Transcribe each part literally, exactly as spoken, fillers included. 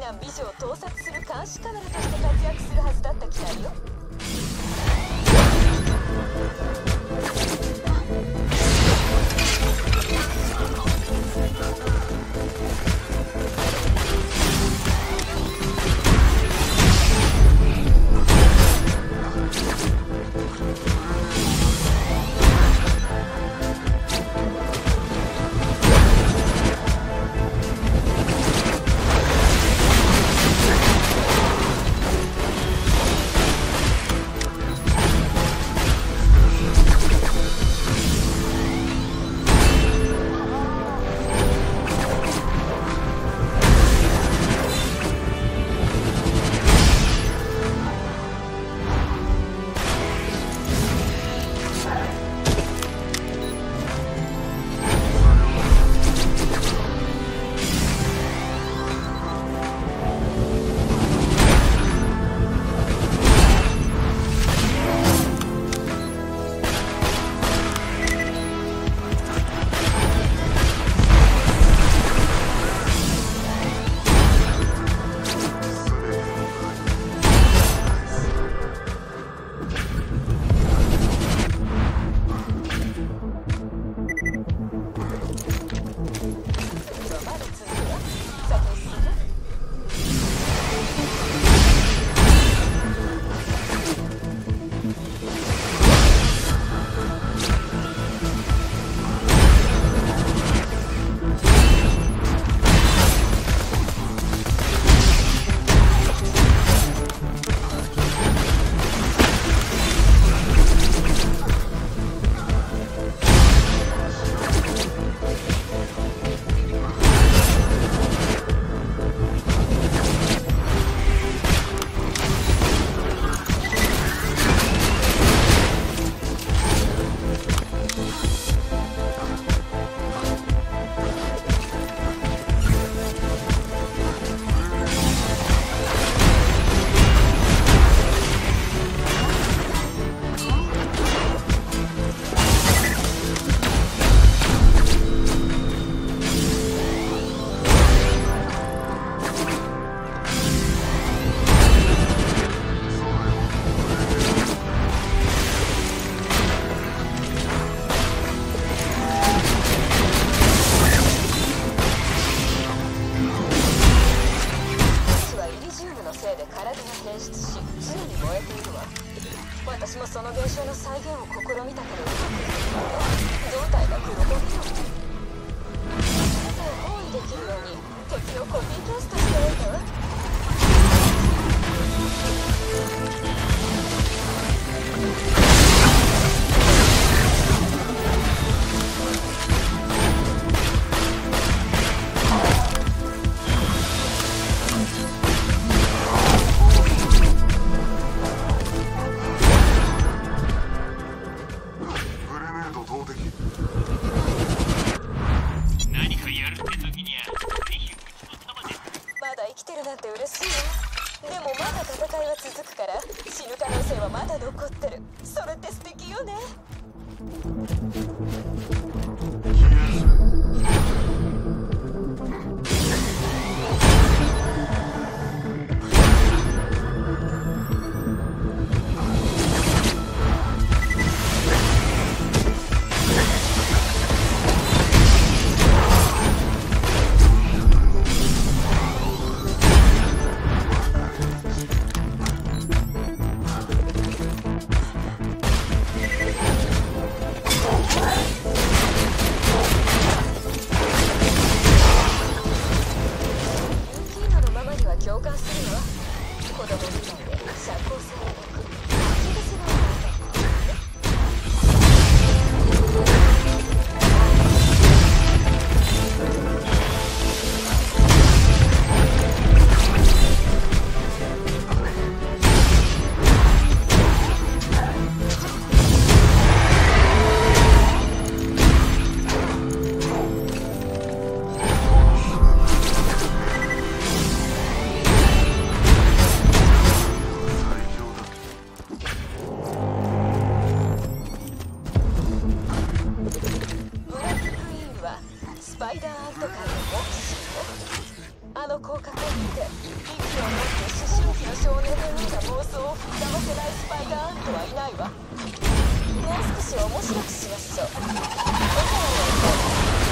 な美女を盗撮する監視カメラとして活躍するはずだった機体よ。私もその現象の再現を試みたけどうまくいった。胴体が黒ゴミよ。全てを包囲できるように敵をコピーペーストしておいたわ。なんて嬉しいわ。でもまだ戦いは続くから死ぬ可能性はまだ残ってる。それって素敵よね。共感するわ。子供みたいで社交性がなく私がって息を持って思春期の少年のような妄想を膨らませないスパイダーアントはいないわ。もう少し面白くしましょう。おさらいをお伝え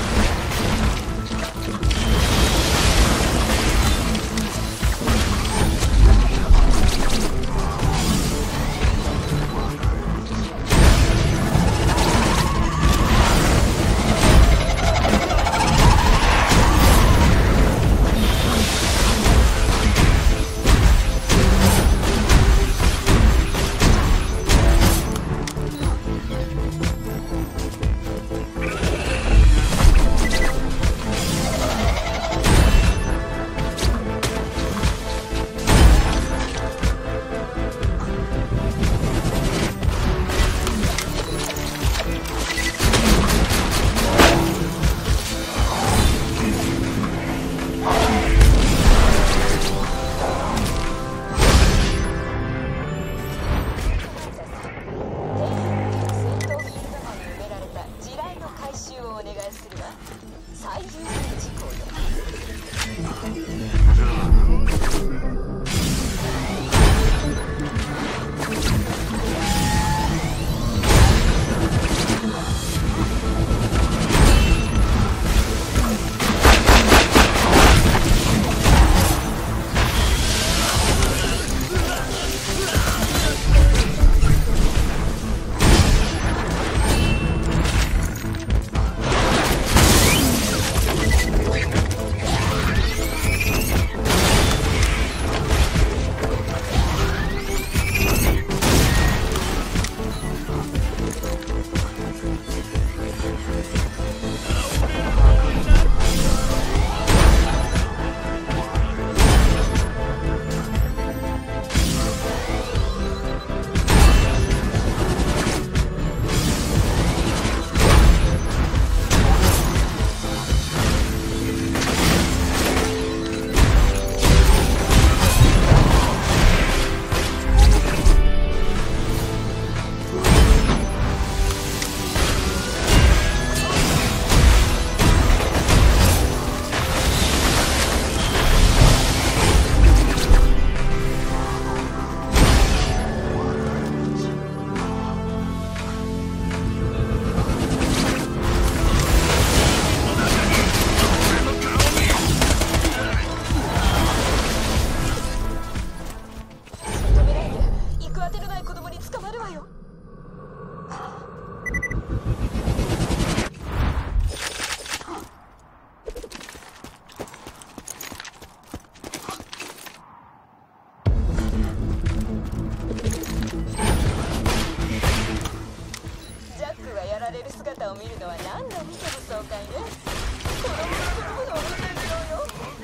姿を見るのは何度見ても爽快ね。子供のするものを見てみようよ。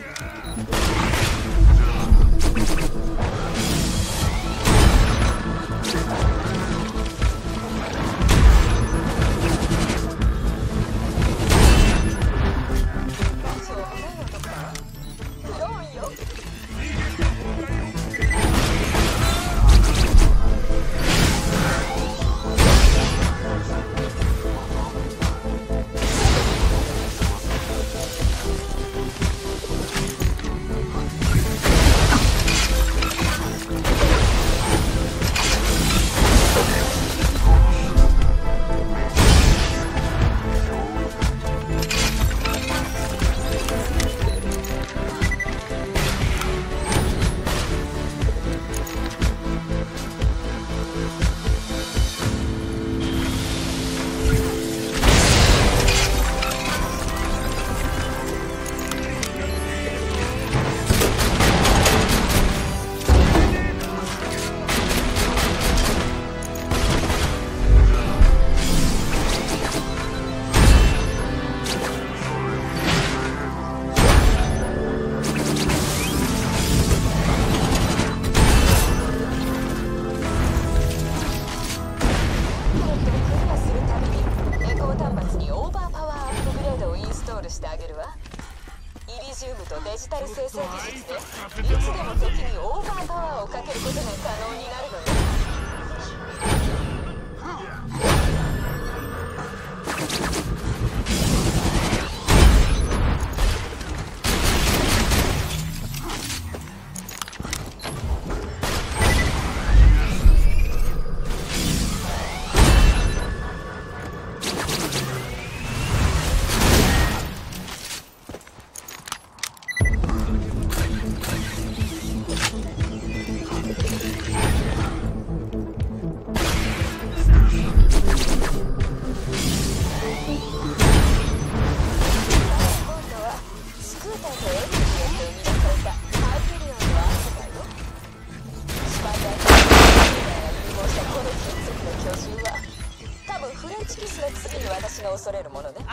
そうね、お父さん。クローンよ。してあげるわ。イリジウムとデジタル生成技術でいつでも敵にオーバーパワーをかけることが可能になるのよ。 恐れるものね。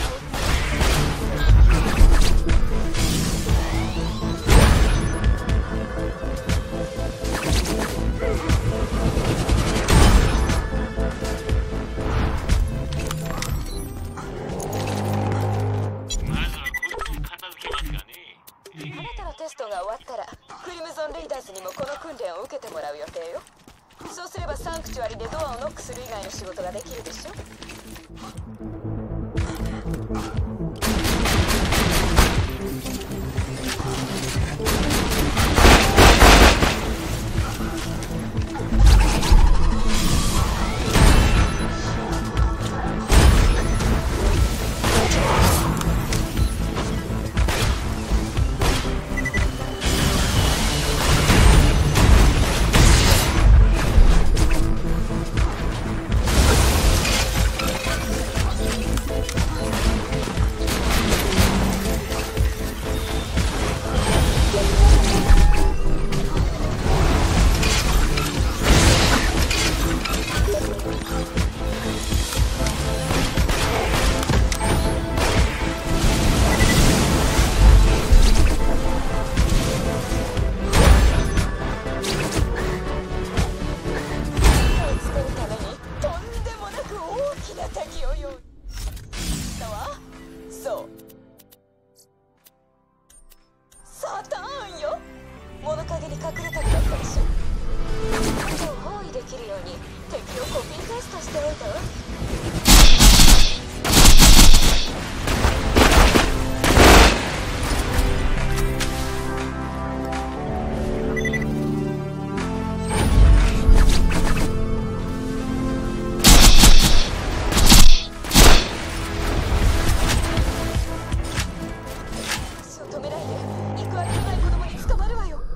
あなたのテストが終わったらクリムゾンリーダーズにもこの訓練を受けてもらう予定よ。そうすればサンクチュアリでドアをノックする以外の仕事ができるでしょ。物陰に隠れたりだったでしょ。あと包囲できるように敵をコピーペーストしておいたわ。足を止めないで。行くあてのない子供に捕まるわよ。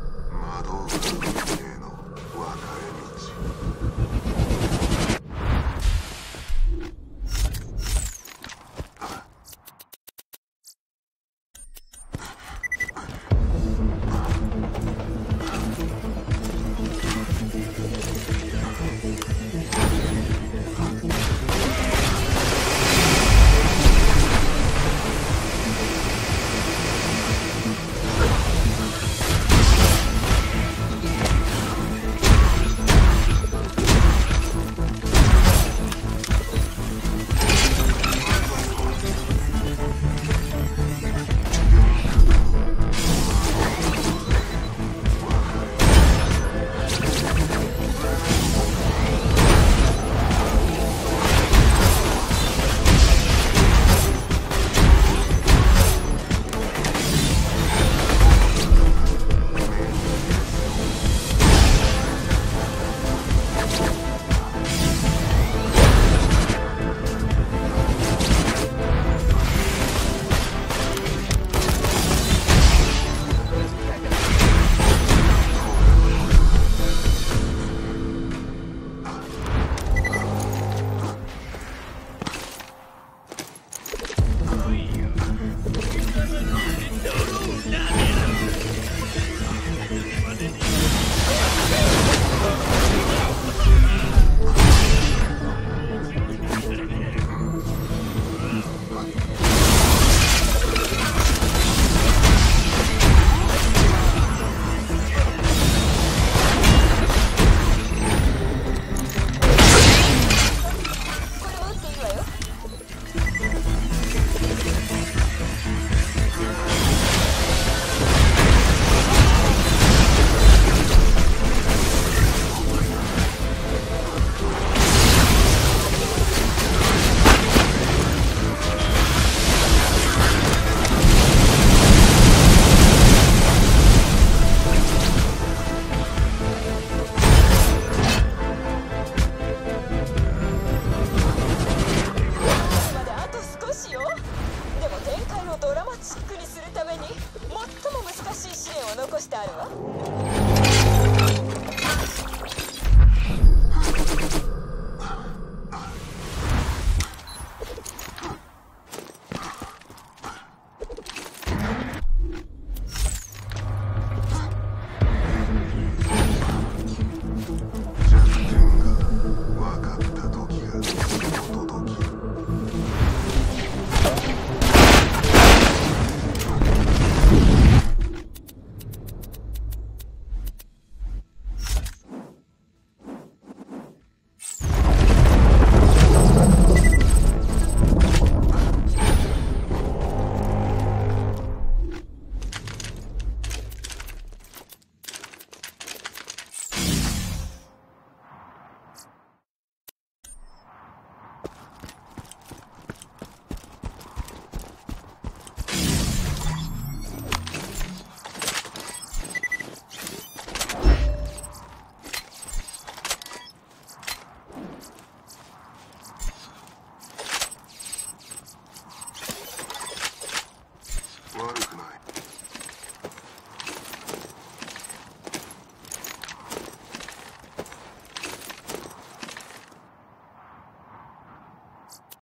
ドラマチックにするために最も難しい試練を残してあるわ。